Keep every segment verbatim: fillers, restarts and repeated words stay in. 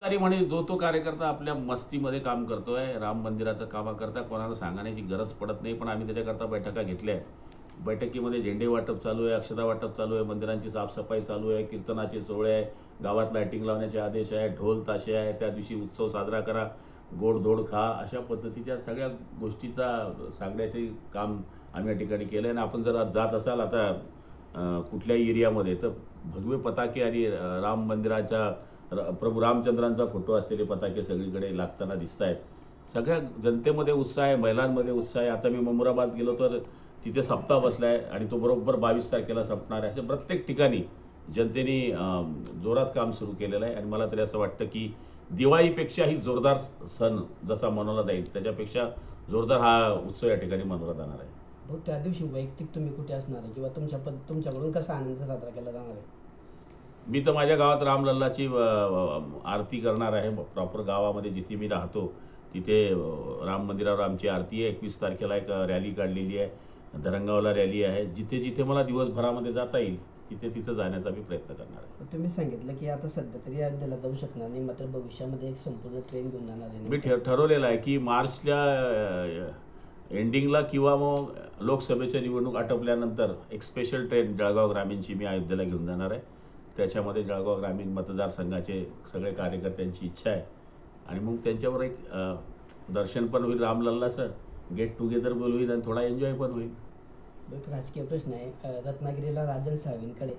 म्हणजे जो तो कार्यकर्ता आपल्या मस्तीमध्ये काम करतोय. राम मंदिराचं कामाकरता कोणाला सांगण्याची गरज पडत नाही, पण आम्ही त्याच्याकरता बैठका घेतल्या आहे. बैठकीमध्ये झेंडे वाटप चालू आहे, अक्षता वाटप चालू आहे, मंदिरांची साफसफाई चालू आहे, कीर्तनाचे सोहळे आहे, गावात लायटिंग लावण्याचे आदेश आहे, ढोल ताशे आहे, त्या दिवशी उत्सव साजरा करा, गोडधोड खा, अशा पद्धतीच्या सगळ्या गोष्टीचा सांगण्याचे काम आम्ही या ठिकाणी केलं आहे. आणि आपण जर जात असाल आता कुठल्याही एरियामध्ये तर भगवे पताके आणि राम मंदिराच्या प्रभू रामचंद्रांचा फोटो असलेले पताके सगळीकडे लागताना दिसत आहेत. सगळ्या जनतेमध्ये उत्साह आहे, महिलांमध्ये उत्साह आहे. आता मी ममुराबाद गेलो तर तिथे सप्ताह बसला आहे आणि तो बरोबर बावीस तारखेला संपणार आहे. असे प्रत्येक ठिकाणी जनतेने जोरात काम सुरू केलेलं आहे. आणि मला तरी असं वाटतं की दिवाळीपेक्षाही जोरदार सण जसा मनवला जाईल त्याच्यापेक्षा जोरदार हा उत्सव या ठिकाणी मनवला जाणार आहे. भाऊ, त्या दिवशी वैयक्तिक तुम्ही कुठे असणार आहे किंवा तुमच्या पद तुमच्याकडून कसा आनंद साजरा केला जाणार आहे? मी तर माझ्या गावात रामलल्लाची आरती करणार आहे. प्रॉपर गावामध्ये जिथे मी राहतो तिथे राम मंदिरावर आमची आरती आहे. एकवीस तारखेला एक रॅली काढलेली आहे, धरणगावला रॅली आहे. जिथे जिथे मला दिवसभरामध्ये जाता येईल तिथे तिथे जाण्याचा मी प्रयत्न करणार आहे. तुम्ही सांगितलं की आता सध्या तरी अयोध्येला जाऊ शकणार नाही, मात्र भविष्यामध्ये एक संपूर्ण ट्रेन घेऊन जाणार आहे. मी ठरवलेलं आहे की मार्चच्या एंडिंगला किंवा मग लोकसभेच्या निवडणूक आटोपल्यानंतर एक स्पेशल ट्रेन जळगाव ग्रामीणची मी अयोध्येला घेऊन जाणार आहे. त्याच्यामध्ये जळगाव ग्रामीण मतदारसंघाचे सगळे कार्यकर्त्यांची इच्छा आहे आणि मग त्यांच्यावर एक दर्शन पण होईल रामलल्लाचं, गेट टुगेदर पण होईल आणि थोडा एन्जॉय पण होईल. एक राजकीय प्रश्न आहे, रत्नागिरीला राजन साहेबांकडे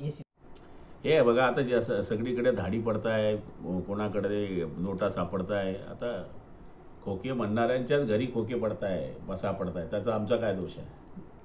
हे बघा आता जे सगळीकडे धाडी पडताय, कोणाकडे नोटा सापडताय. आता खोके म्हणणाऱ्यांच्याच घरी खोके पडताय, सापडताय, त्याचा आमचा काय दोष आहे?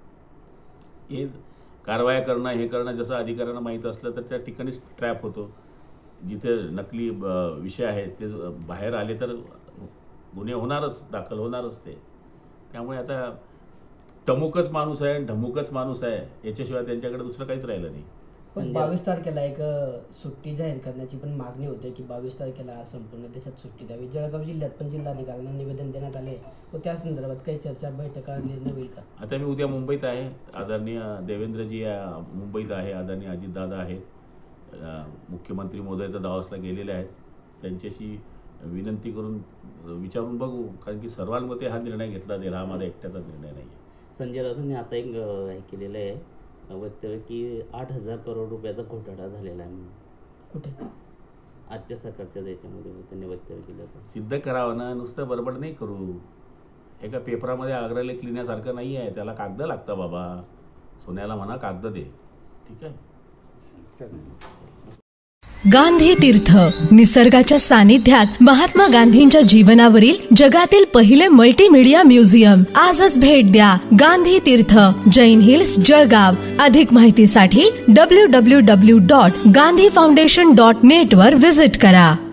हे कारवाया करणं हे करणं जसं अधिकाऱ्यांना माहीत असलं तर त्या ठिकाणीच ट्रॅप होतो. जिथे नकली विषय आहेत ते बाहेर आले तर गुन्हे होणारच, दाखल होणारच ते. त्यामुळे आता टमुकच माणूस आहे, ढमुकच माणूस आहे, याच्याशिवाय त्यांच्याकडे दुसरं काहीच राहिलं नाही. पण बावीस तारखेला एक सुट्टी जाहीर करण्याची पण मागणी होते की बावीस तारखेला संपूर्ण देशात सुट्टी द्यावी. जळगाव जिल्ह्यात पण जिल्हाधिकाऱ्यांना निवेदन देण्यात आले व त्या संदर्भात काही चर्चा बैठका निर्णय होईल का? आता मी उद्या मुंबईत आहे, आदरणीय देवेंद्रजी मुंबईत आहे, आदरणीय अजितदादा आहेत, मुख्यमंत्री महोदय तर दावोसला गेलेले आहेत. त्यांच्याशी विनंती करून विचारून बघू, कारण की सर्वांमध्ये हा निर्णय घेतला जाईल, हा माझा एकट्याचा निर्णय नाही आहे. संजय राऊतांनी आता एक हे केलेलं आहे वक्तव्य की आठ हजार करोड रुपयाचा घोटाळा झालेला आहे म्हणून. कुठे? आजच्या सरकारच्या याच्यामध्ये त्यांनी वक्तव्य केलं होतं. सिद्ध करावं ना, नुसतं बडबड नाही करू. एका पेपरामध्ये अग्रलेख लिहिण्यासारखं नाही आहे, त्याला कागद लागतं बाबा. सोन्याला म्हणा कागद दे, ठीक आहे. गांधी तीर्थ, निसर्गाच्या सानिध्यात महात्मा गांधींच्या जीवनावरील जगातील पहिले मल्टीमीडिया म्युझियम. आजच भेट द्या. गांधी तीर्थ, जैन हिल्स, जळगाव. अधिक माहितीसाठी W W W dot Gandhi foundation dot net वर व्हिजिट करा.